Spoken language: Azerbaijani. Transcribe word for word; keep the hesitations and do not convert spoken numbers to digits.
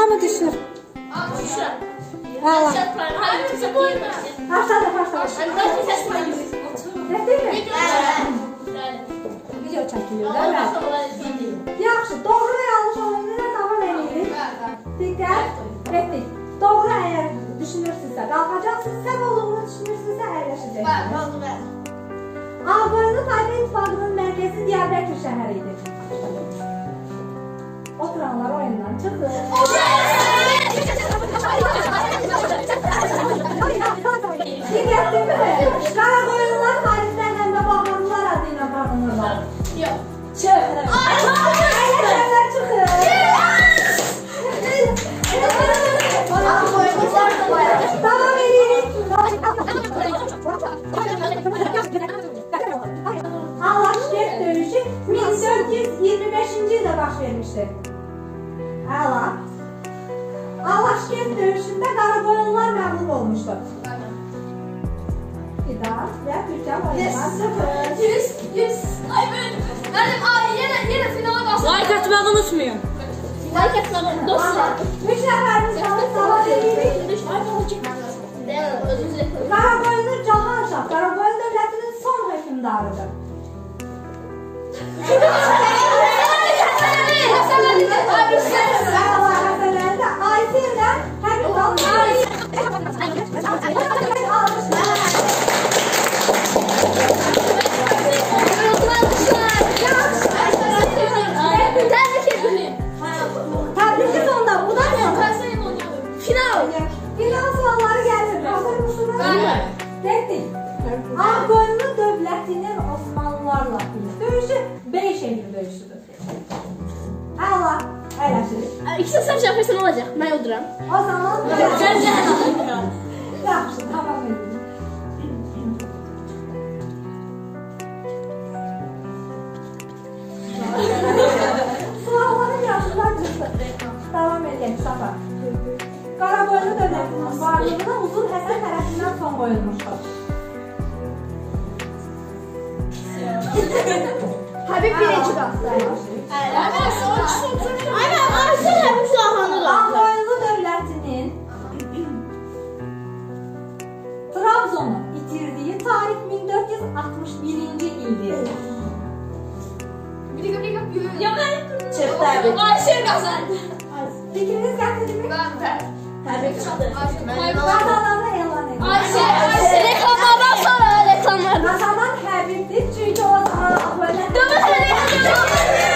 Hamı düşür. Düşür. Allah. Hayır, kimse koyma. Başladı, başladı. Hani ses koyuyoruz. Değil mi? Video çəkiliyor, değil mi? Yaxşı, doğru və yanlış olanlara davam edirik. Diqqət, etdik. Doğru əgər düşünürsünüzsə, qalxacaqsınız, səhv olduğunu düşünürsünüzsə, əyləşəcəksiniz. Ağqoyunlu Tayfa İttifaqının mərkəzi Diyarbəkir şəhəri idi. Oturanlar oyundan çıxır. Diqqətli mi? Qaraqoyunlular tarixdən həm də Baharlılar adı ilə tanınırlar. Yox. Çıx. Əyləşənlər çıxır. Davam edirik. Alaşkert döyüşü min dörd yüz iyirmi beşinci ildə baş vermişdir. Əla. Alaşkert döyüşündə Qaraqoyunlular məğlub olmuşdur. İdar və Türkəm oyunlar sıfır. yüz, yüz. Ay benim. Benim ay yine yine finala kalsın. Like atmayı unutmayın. Like atmayı dostlar. Üç nəfərimiz qalır, davam edirik. Qaraqoyunlu Cahanşah, Qaraqoyun dövlətinin son hökümdarıdır. Həsənəlidə Aysi ilə həmin qalır. Təbriki sonda, bundan sonra final. Final sualları gəlir. Hazır mısınız? Getdik. Ağqoyunlu dövlətinin Osmanlılarla döyüşü beş Eylül döyüşüdür. Əla, əyləşirik. İki səsəm şəfəsən olacaq. Mən öldürəm. O zaman yaxşı, tamam edirik. Sualların yaşlılar çıxdı. Davam edək, Safa. Qaraqoyunlu dövlətinin varlığına Uzun Həsən tərəfindən son qoyulmuşdur. Habib birinci qalsın. Aynen, Ayşen Habib Şahanı qalsın. Ağqoyunlu dövlətinin Trabzonu itirdiyi tarix min dörd yüz altmış birinci ildir. Bir dakika, bir dakika. Ya ben Çıxdı Həbib. Ayşen kazandı. Fikriniz gətirdimi? Ben ben. Həbib çıxdı. Qazananı elan edin. Ayşen, Ayşen. Reklamlardan sonra reklamlar. Qazanan Həbibdir, çünki o zaman Ağqoyunlu Dövüşürüz.